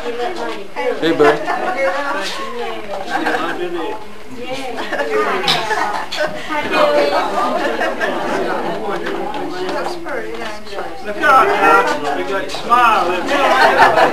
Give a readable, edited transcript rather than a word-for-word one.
Hey, Buren. Look out now. We got a smile.